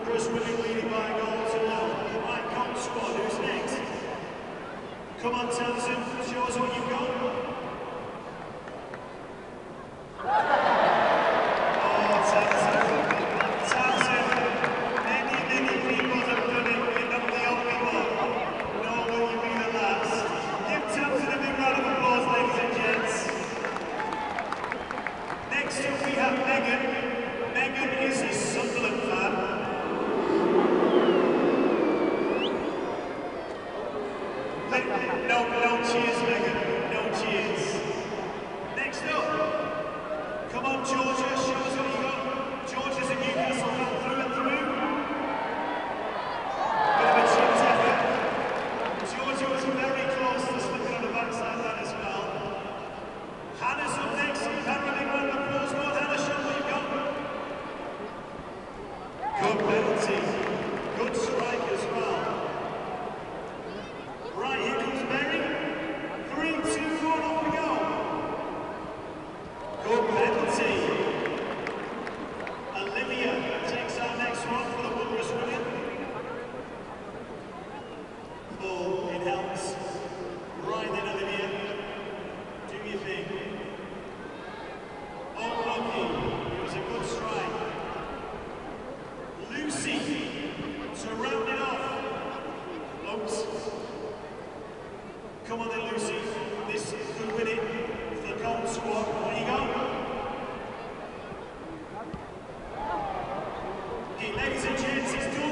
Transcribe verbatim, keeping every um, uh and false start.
Wondrous Women leading by a goal to one. Right, Cop Squad, who's next? Come on, Tamsin, show us what you've got. Oh, Tamsin. Tamsin, many, many people have done it. You're not the only one. Nor will you be the last. Give Tamsin a big round of applause, ladies and gents. Next up we have Megan. Megan is a Sunderland fan. No, no cheers, Megan. No cheers. Next up, come on, Georgia, show us what you got. Georgia's a Newcastle fan through and through. Bit of a chin tap. Georgia was very close to slipping on the backside of that as well. Hannah's up next. You've had a big round of applause. Go on, Hannah, show us what you've got. Good penalty. Good strike as well. Right, here comes Mary. Three, two, one, off we go. Good penalty. Olivia takes our next one for the Wondrous Women. Oh, it helps. Right then, Olivia. Do your thing. Oh, lucky. It was a good strike. Lucy to round it off. Oops. Come on then, Lucy. This could win it for the Cop Squad. What you got? Hey, ladies and gents, it's done.